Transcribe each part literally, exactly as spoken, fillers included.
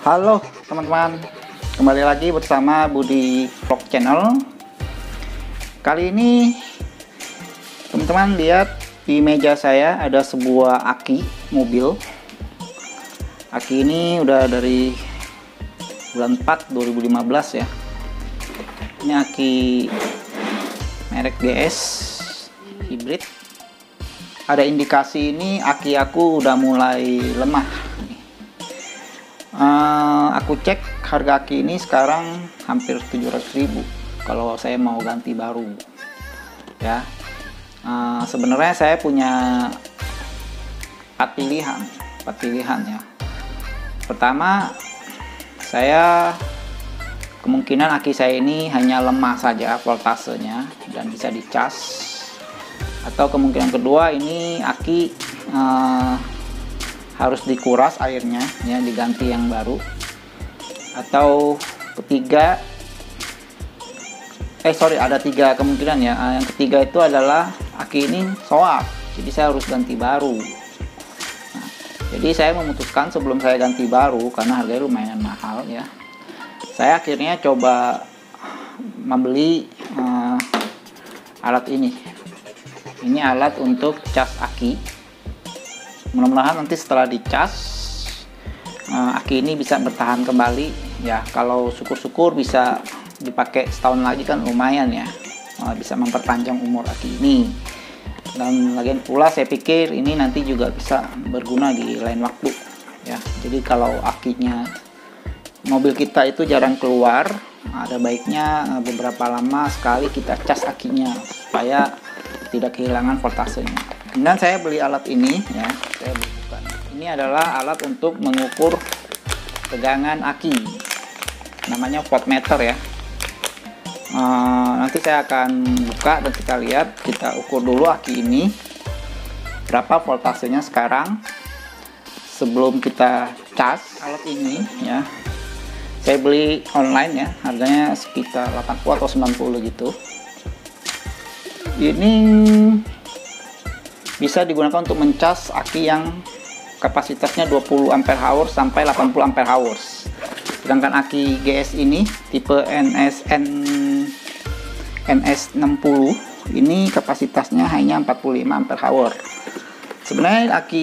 Halo teman-teman, kembali lagi bersama Budi Vlog Channel. Kali ini teman-teman lihat di meja saya ada sebuah aki mobil. Aki ini udah dari bulan empat dua ribu lima belas ya. Ini aki merek G S hybrid. Ada indikasi ini aki aku udah mulai lemah. Uh, aku cek harga aki ini sekarang hampir tujuh ratus ribu kalau saya mau ganti baru ya. Uh, sebenarnya saya punya empat pilihan empat pilihan ya. Pertama, saya kemungkinan aki saya ini hanya lemah saja voltasenya dan bisa dicas, atau kemungkinan kedua ini aki uh, harus dikuras airnya ya, diganti yang baru. Atau ketiga eh sorry ada tiga kemungkinan ya. Yang ketiga itu adalah aki ini soak, jadi saya harus ganti baru. Nah, jadi saya memutuskan sebelum saya ganti baru, karena harganya lumayan mahal ya, saya akhirnya coba membeli uh, alat ini. Ini alat untuk cas aki. Mudah-mudahan nanti setelah dicas uh, aki ini bisa bertahan kembali ya. Kalau syukur-syukur bisa dipakai setahun lagi kan lumayan ya, uh, bisa memperpanjang umur aki ini. Dan lagian pula saya pikir ini nanti juga bisa berguna di lain waktu ya. Jadi kalau akinya mobil kita itu jarang keluar, ada baiknya uh, beberapa lama sekali kita cas akinya supaya tidak kehilangan voltasenya. Kemudian saya beli alat ini ya, saya bukan. Ini adalah alat untuk mengukur tegangan aki, namanya voltmeter ya. Uh, nanti saya akan buka dan kita lihat, kita ukur dulu aki ini berapa voltasenya sekarang sebelum kita cas alat ini ya. Saya beli online ya, harganya sekitar delapan puluh atau sembilan puluh gitu. Ini bisa digunakan untuk mencas aki yang kapasitasnya dua puluh ampere hour sampai delapan puluh ampere hour. Sedangkan aki G S ini tipe N S N N S enam puluh ini kapasitasnya hanya empat puluh lima ampere hour. Sebenarnya aki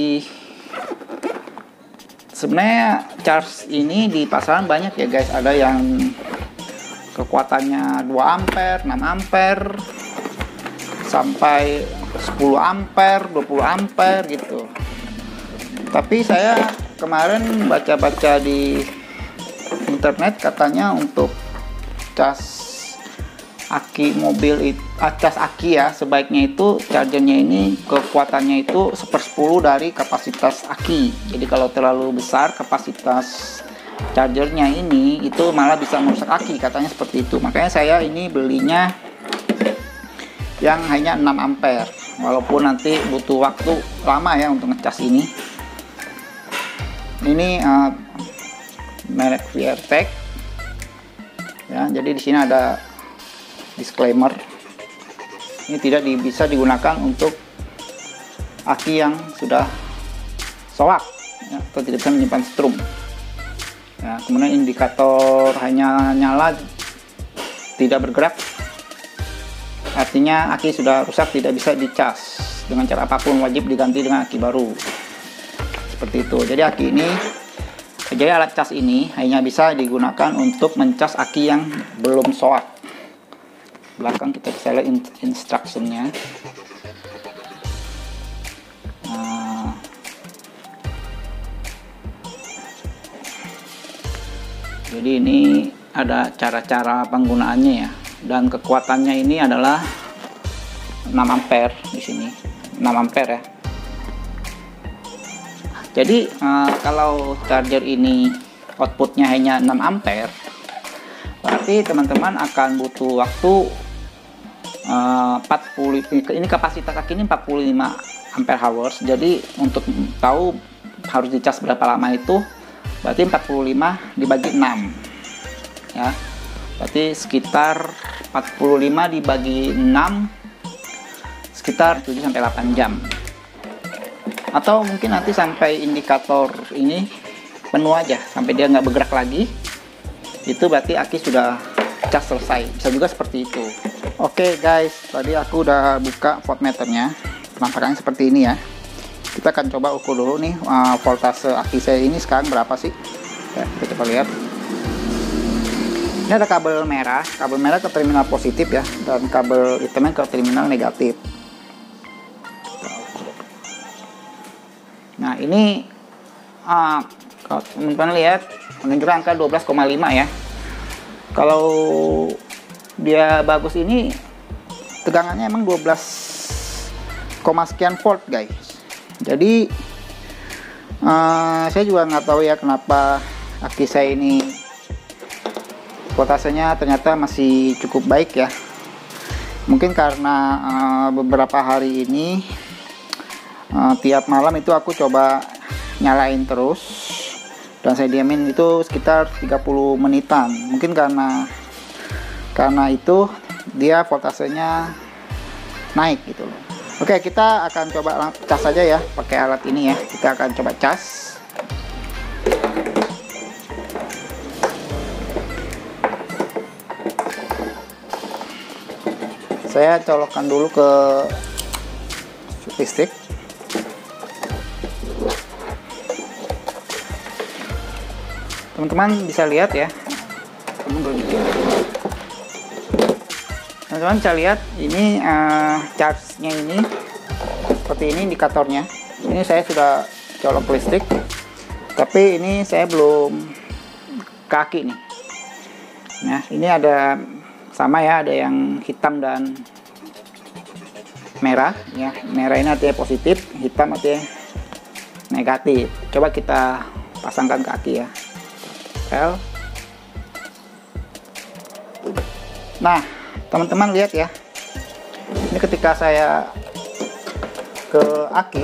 sebenarnya charge ini di pasaran banyak ya guys. Ada yang kekuatannya dua ampere, enam ampere, sampai sepuluh ampere, dua puluh ampere gitu. Tapi saya kemarin baca-baca di internet katanya untuk cas aki mobil itu, cas aki ya, sebaiknya itu chargernya ini kekuatannya itu sepersepuluh dari kapasitas aki. Jadi kalau terlalu besar kapasitas chargernya ini, itu malah bisa merusak aki, katanya seperti itu. Makanya saya ini belinya yang hanya enam ampere, walaupun nanti butuh waktu lama ya untuk ngecas ini. Ini uh, merek VRTech ya. Jadi di sini ada disclaimer, ini tidak di, bisa digunakan untuk aki yang sudah soak ya, atau tidak bisa menyimpan strum ya. Kemudian indikator hanya nyala tidak bergerak, artinya aki sudah rusak, tidak bisa dicas. Dengan cara apapun wajib diganti dengan aki baru. Seperti itu. Jadi aki ini, jadi alat cas ini hanya bisa digunakan untuk mencas aki yang belum soak. Belakang kita bisa lihat instructionnya. Nah, jadi ini ada cara-cara penggunaannya ya. Dan kekuatannya ini adalah enam ampere di sini, enam ampere ya. Jadi uh, kalau charger ini outputnya hanya enam ampere, berarti teman-teman akan butuh waktu uh, empat puluh, ini kapasitas aki ini empat puluh lima ampere hours. Jadi untuk tahu harus dicas berapa lama itu, berarti empat puluh lima dibagi enam ya. Berarti sekitar empat puluh lima dibagi enam, sekitar tujuh sampai delapan jam. Atau mungkin nanti sampai indikator ini penuh aja sampai dia nggak bergerak lagi, itu berarti aki sudah cas selesai. Bisa juga seperti itu. Oke guys, tadi aku udah buka voltmeternya, penampakannya seperti ini ya. Kita akan coba ukur dulu nih uh, voltase aki saya ini sekarang berapa sih ya, kita coba lihat. Ini ada kabel merah, kabel merah ke terminal positif ya, dan kabel hitamnya ke terminal negatif. Nah ini uh, kalau teman-teman lihat menunjukkan angka dua belas koma lima ya. Kalau dia bagus ini tegangannya emang dua belas, sekian volt guys. Jadi uh, saya juga nggak tahu ya kenapa aki saya ini voltasenya ternyata masih cukup baik ya. Mungkin karena uh, beberapa hari ini uh, tiap malam itu aku coba nyalain terus dan saya diamin itu sekitar tiga puluh menitan. Mungkin karena karena itu dia voltasenya naik gitu loh. Oke, kita akan coba cas saja ya pakai alat ini ya. Kita akan coba cas. Saya colokkan dulu ke listrik. Teman-teman bisa lihat ya. Teman-teman bisa lihat ini uh, charge-nya ini seperti ini indikatornya. Ini saya sudah colok listrik, tapi ini saya belum kaki nih. Nah, ini ada sama ya, ada yang hitam dan merah ya. Merah ini artinya positif, hitam artinya negatif. Coba kita pasangkan kaki ya. L. Nah, teman-teman lihat ya. Ini ketika saya ke aki,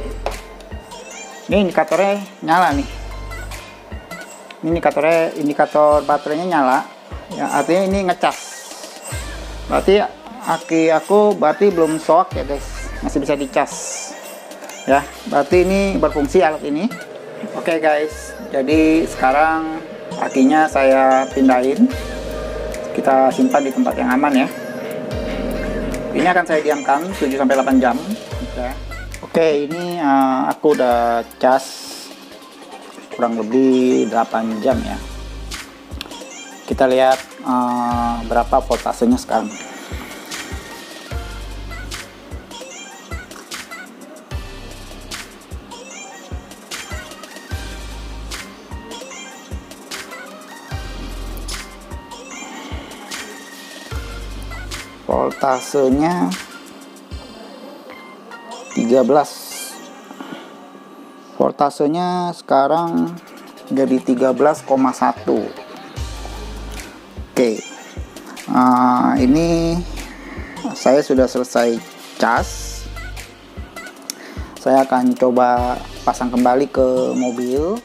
ini indikatornya nyala nih. Ini indikatornya, indikator baterainya nyala. Ya, artinya ini ngecas. Berarti aki aku berarti belum soak ya guys, masih bisa dicas ya. Berarti ini berfungsi alat ini. Oke guys, jadi sekarang akinya saya pindahin, kita simpan di tempat yang aman ya. Ini akan saya diamkan tujuh sampai delapan jam ya. Oke, ini uh, aku udah cas kurang lebih delapan jam ya. Kita lihat uh, berapa voltasenya sekarang. Voltasenya tiga belas. Voltasenya sekarang jadi tiga belas koma satu. Oke, uh, ini saya sudah selesai cas. Saya akan coba pasang kembali ke mobil.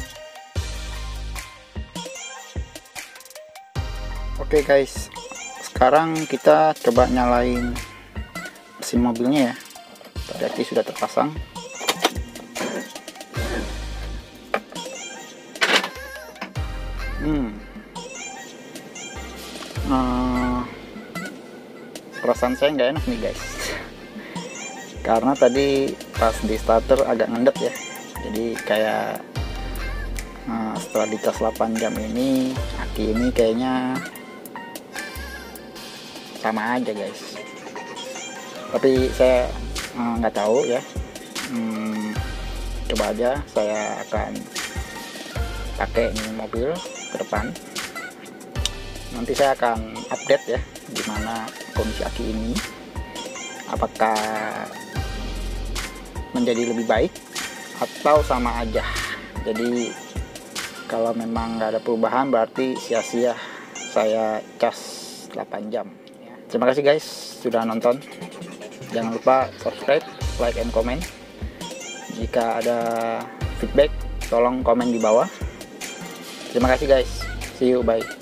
Oke guys, sekarang kita coba nyalain mesin mobilnya ya. Tadi aki sudah terpasang. Hmm. Uh, perasaan saya nggak enak nih guys, karena tadi pas di starter agak ngendep ya. Jadi kayak uh, setelah dicas delapan jam ini, aki ini kayaknya sama aja guys. Tapi saya nggak uh, tahu ya. Hmm, coba aja saya akan pakai ini mobil ke depan. Nanti saya akan update ya gimana kondisi aki ini, apakah menjadi lebih baik atau sama aja. Jadi kalau memang nggak ada perubahan berarti sia-sia saya cas delapan jam ya. Terima kasih guys sudah nonton. Jangan lupa subscribe, like, and comment. Jika ada feedback tolong komen di bawah. Terima kasih guys, see you, bye.